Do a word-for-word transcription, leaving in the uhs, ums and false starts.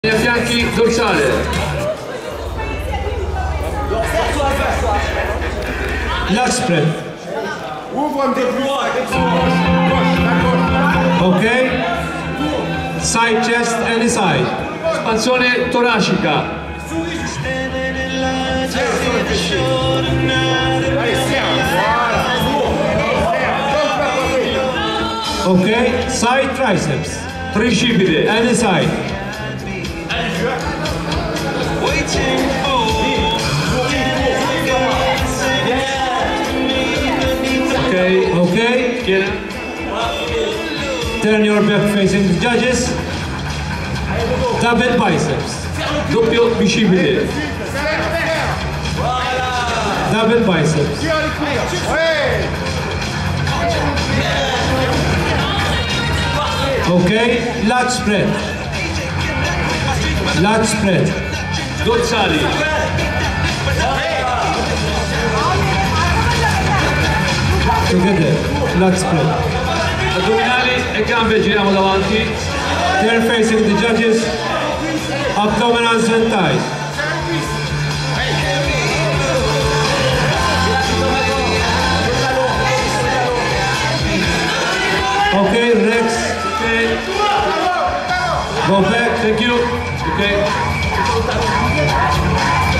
Ai fianchi dorsale. Lat spread. Ok. Side chest and side. Espansione toracica. Ok. Side triceps. Tricipite. And side. Ok. Ok. Turn your back facing the judges. Double biceps. Doppio bicipite. Double biceps. Ok. Lat spread. Lat spread. Dorsali. Together. Lat spread. Addominali e gambe giriamo davanti. Turn facing the judges. Abdominals and thighs. Okay, Rex. Ok. Go back. Thank you. Ok.